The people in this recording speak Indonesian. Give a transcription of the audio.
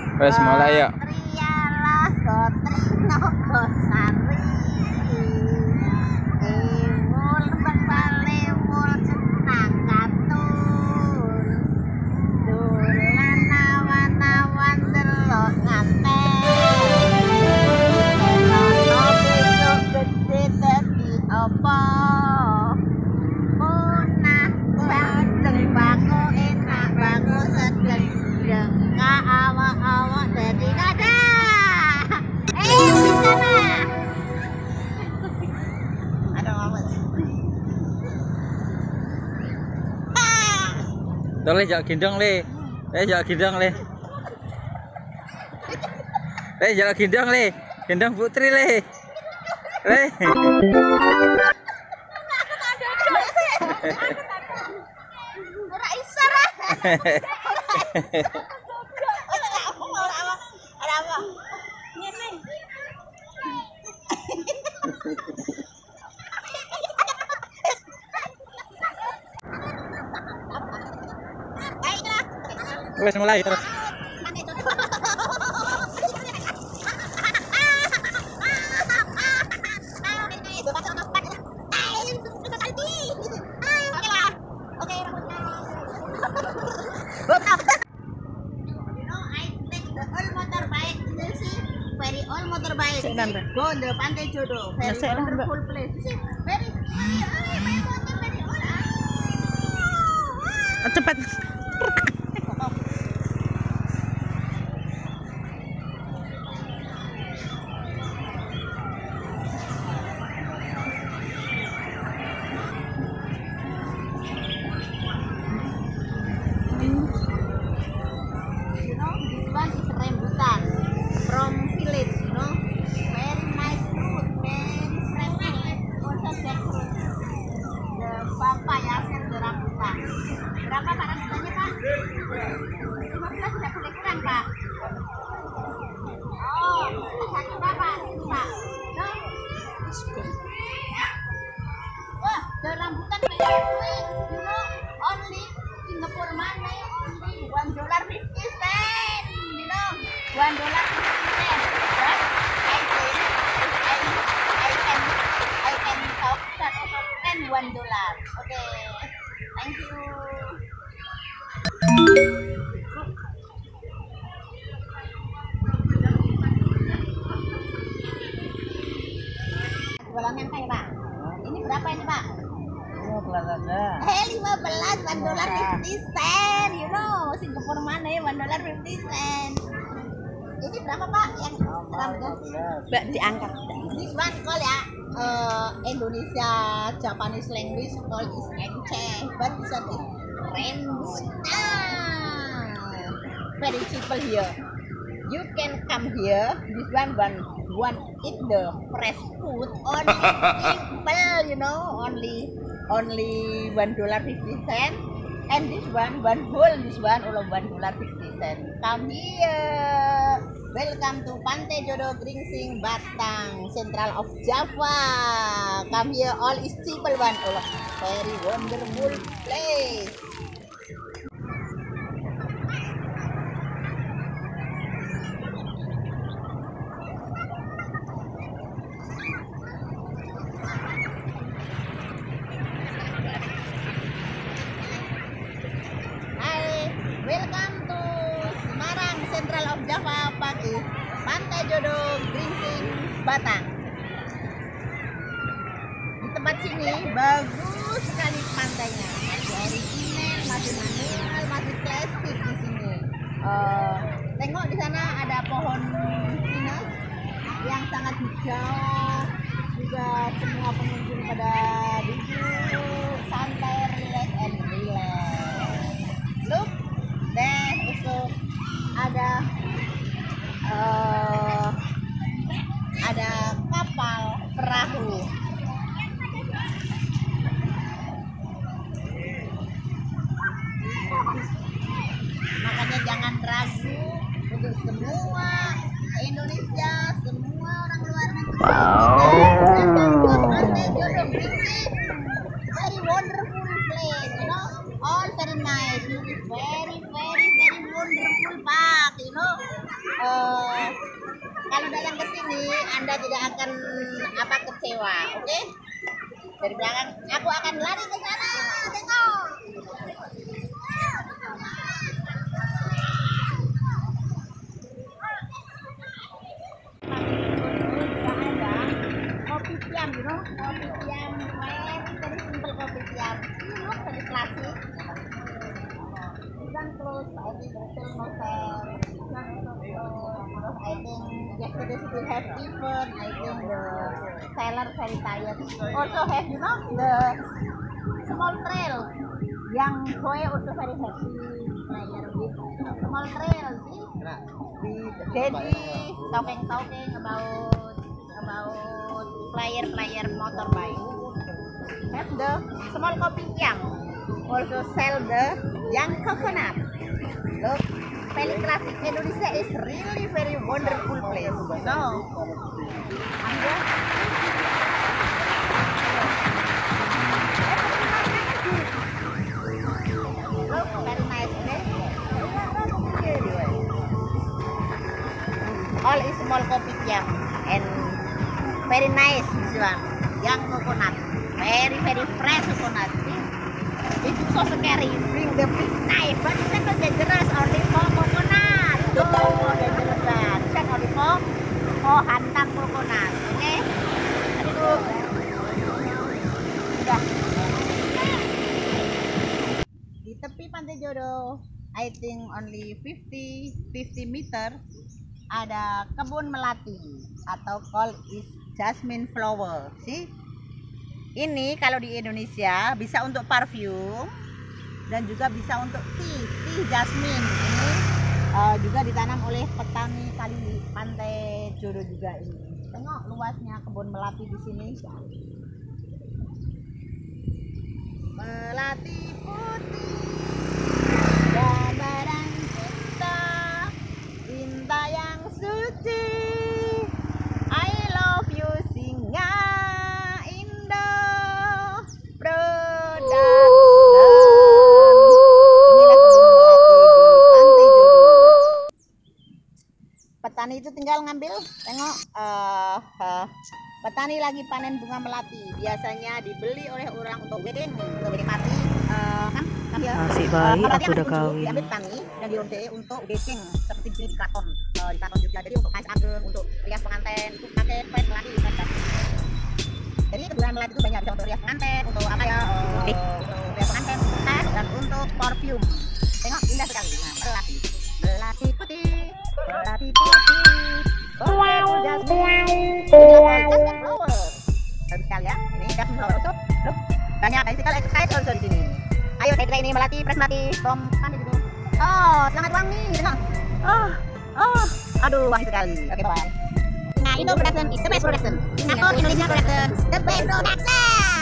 Wes mulai ya. Trialah Gotrino Gosari. Ewul balewul senang katul. Dolan awan-awan delok ngaten. Ono besok gede dadi apa? Punah bandeng bako enak bako sedeng jengka awak-awak dari nada. Di sana. Ada apa? Toleh jak gendong le. Jak gendong le. Jak gendong le. Gendong putri le. Le. Ora isar. Ada apa? Ngene. Baiklah. Wes mulai terus. Go the Pantai Jodoh, very wonderful place. Very motor very old. Cepat. You know, this one is rambutan from village, you know. Very nice fruit, very fresh fruit. Also jackfruit. The papaya and the rambutan. Berapa Pak rambutannya Pak? 15 tidak boleh kurang Pak. Oh, satu berapa? Ini Pak. No? Wah, the rambutan very sweet. You know, only Singapore money, only $1.50. You know, $1.50. But I think I can talk that also $1. Okay, thank you. Golongan kayak Pak. Ini berapa ini Pak? 15 aja. 15 $1.50. You know, Singapore money $1.50. Ini berapa Pak yang rambutan? Mbak diangkat. This one call ya Indonesia Japanese language call is enceh, but this one is rambutan. Very simple here. You can come here. This one eat the fresh food only simple, you know, only $1.50. And this one whole, this one all $1.50. Come here. Welcome to Pantai Jodoh Gringsing Batang, Central of Java. Come here, all is simple one. Oh, very wonderful place. Welcome to Semarang, Central of Java, Pakis, Pantai Jodoh, Gringsing, Batang. Di tempat sini bagus sekali pantainya, masih original, masih manual, masih klasik di sini. Tengok di sana ada pohon pinus yang sangat hijau, juga semua pengunjung pada duduk santai, relax and relax. Look. Dan itu ada kapal perahu. Makanya jangan ragu untuk semua Indonesia, semua orang luar negeri. Pantai Jodoh Gringsing, very wonderful place, you know, all very nice, very wonderful park, you know. kalau datang ke sini Anda tidak akan kecewa, oke? Dari belakang aku akan lari ke sana. Tengok. Kopitiam, you know, kopitiam, very simple kopitiam. You know, very classic. Even close, I think still no sale. I think yesterday still have event. I think the seller very tired. Also have, you know, the small trail. Yang boy also very happy player with small trail. See, Daddy talking about player motorbike. Have the small kopitiam. Also sell the young coconut. Look, very classic. Indonesia is really very wonderful place. No, look, very nice, okay? All is small kopitiam and very nice this one. Young coconut, very fresh coconut. It's so scary. Bring the big knife, but it's not dangerous. Only for coconut. No, dangerous one. It's only for hantam coconut. Okay? Aduh. Sudah. Di tepi Pantai Jodoh, I think only 50 meter, ada kebun melati atau called is jasmine flower. See? Ini kalau di Indonesia bisa untuk parfum dan juga bisa untuk tea jasmine. Ini juga ditanam oleh petani kali Pantai Jodoh juga ini. Tengok luasnya kebun melati di sini. Melati putih, gambaran cinta, cinta yang suci. I love you singa. Petani itu tinggal ngambil, tengok, petani lagi panen bunga melati. Biasanya dibeli oleh orang untuk wedding mati. Masih bayi aku udah kawin. Diambil petani dan dironte untuk baking seperti di karton, di karton juga. Jadi untuk kain ageng, untuk rias pengantin, untuk pakai pet melati. Jadi bunga melati itu banyak, bisa untuk rias pengantin, untuk apa ya? Untuk rias pengantin, dan untuk parfum. Tengok indah sekali. Nah, melati putih. Melati putih, jasmine flower. Bagus sekali ya. Ini jasmine flower also. Look, banyak physical exercise also di sini. Ayo saya ini melati, fresh melati, from Pantai Jodoh. Oh, sangat wangi, tengok. Aduh, wangi sekali. Oke, bye. Nah, itu production is the best production. Singapore Indonesia production, the best production.